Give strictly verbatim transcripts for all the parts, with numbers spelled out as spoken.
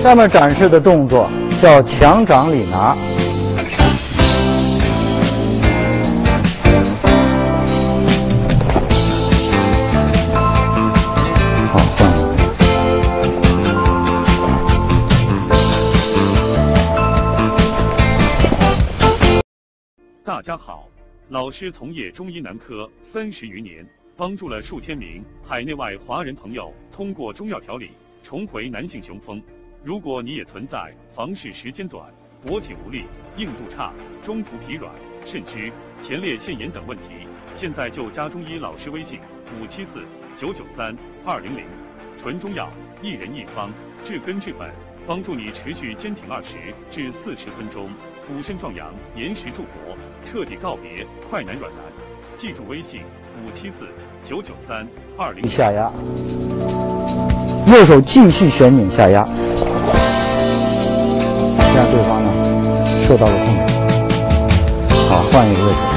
下面展示的动作叫强掌里拿。好，换。 大家好，老师从业中医男科三十余年，帮助了数千名海内外华人朋友通过中药调理重回男性雄风。如果你也存在房事时间短、勃起无力、硬度差、中途疲软、肾虚、前列腺炎等问题，现在就加中医老师微信五七四九九三二零零，纯中药，一人一方，治根治本，帮助你持续坚挺二十至四十分钟，补肾壮阳，延时助勃，彻底告别快男软男。记住微信五七四九九三二零零。 下压，右手继续旋拧下压，这样对方呢受到了控制。好，换一个位置。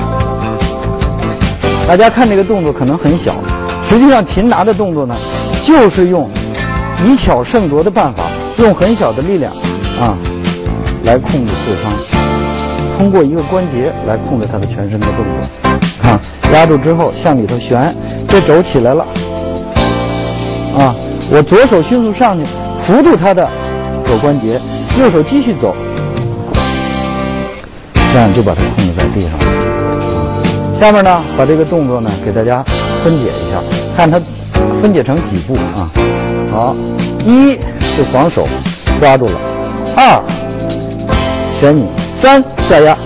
大家看这个动作可能很小，实际上擒拿的动作呢，就是用以巧胜拙的办法，用很小的力量啊来控制对方，通过一个关节来控制他的全身的动作。看，压住之后向里头旋，这肘起来了啊！我左手迅速上去扶住他的肘关节，右手继续走，这样就把它控制在地上了。下面呢，把这个动作呢给大家分解一下，看它分解成几步啊。好，一是防守，抓住了；二旋拧；三下压。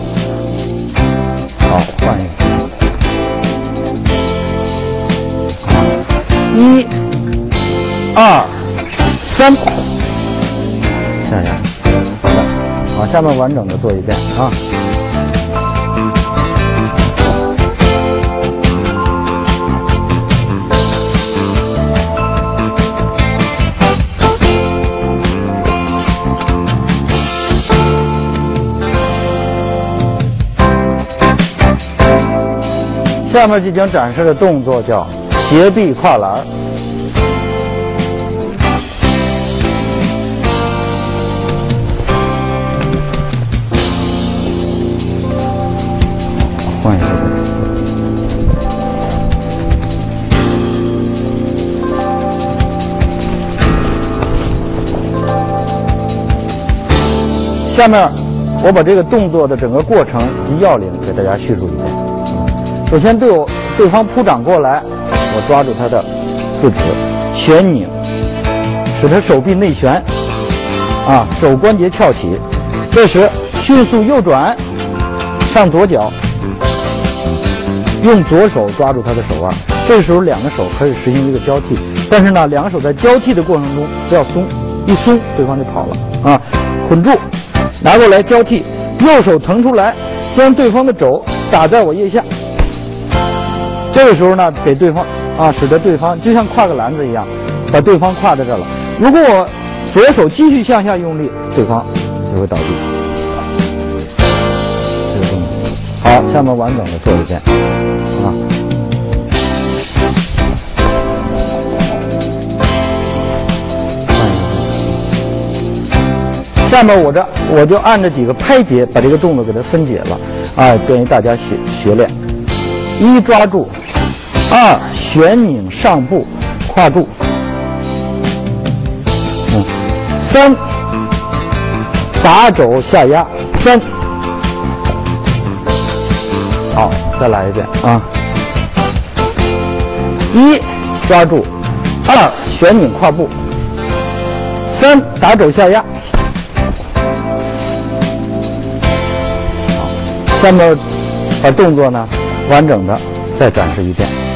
好，换一个。好，一、二、三，下压。好，下面完整的做一遍啊。下面即将展示的动作叫斜臂跨栏。换一个。下面我把这个动作的整个过程及要领给大家叙述一遍。首先，对我对方扑掌过来，我抓住他的四指，旋拧，使他手臂内旋，啊，手关节翘起。这时迅速右转，上左脚，用左手抓住他的手腕。这时候两个手可以实行一个交替，但是呢，两个手在交替的过程中不要松，一松对方就跑了啊！捆住，拿过来交替，右手腾出来，将对方的肘打在我腋下。这个时候呢，给对方啊，使得对方就像挎个篮子一样，把对方挎在这了。如果我左手继续向下用力，对方就会倒地。这个动作好，下面完整的做一遍啊。下面我这我就按着几个拍节把这个动作给它分解了啊，便于大家学学练。一抓住，二旋拧上部跨住，嗯，三打肘下压，三，好，再来一遍啊，一抓住，二旋拧跨步，三打肘下压。好，下面把动作呢完整的再展示一遍。